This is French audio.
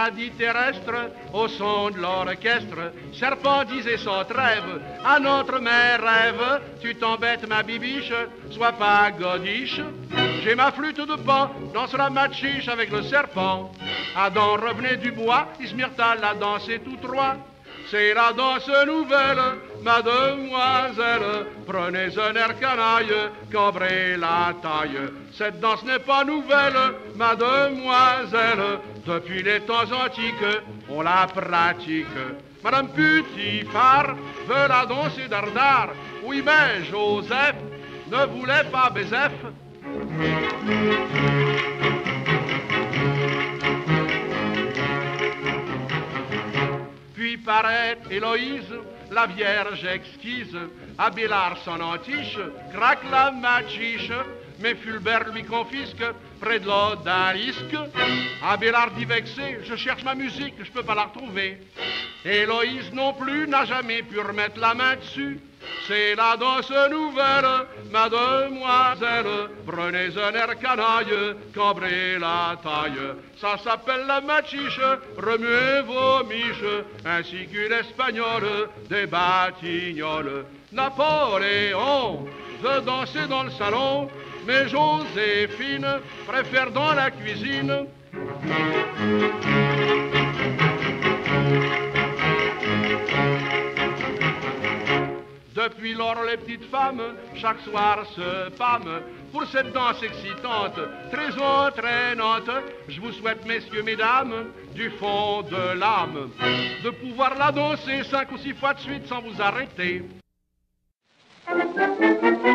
paradis terrestre, au son de l'orchestre, serpent disait sans trêve, à notre mère rêve, tu t'embêtes ma bibiche, sois pas godiche. J'ai ma flûte de pan, danse la machiche avec le serpent. Adam revenait du bois, Ismyrta l'a dansé tout trois. C'est la danse nouvelle, mademoiselle, prenez un air canaille, cambrez la taille. Cette danse n'est pas nouvelle, mademoiselle, depuis les temps antiques, on la pratique. Madame Putifar veut la danser dardard, oui mais Joseph ne voulait pas Bézef. Puis paraît Héloïse, la Vierge exquise, Abélard s'en entiche, craque la machiche, mais Fulbert lui confisque près de l'odalisque. Abélard dit vexé, je cherche ma musique, je peux pas la retrouver. Héloïse non plus n'a jamais pu remettre la main dessus. C'est la danse nouvelle, mademoiselle, prenez un air canaille, cambrez la taille. Ça s'appelle la machiche, remuez vos miches, ainsi qu'une espagnole, des batignolles. Napoléon veut danser dans le salon, mais Joséphine préfère dans la cuisine. Depuis lors, les petites femmes, chaque soir se pâment pour cette danse excitante, très entraînante. Je vous souhaite, messieurs, mesdames, du fond de l'âme, de pouvoir la danser 5 ou 6 fois de suite sans vous arrêter.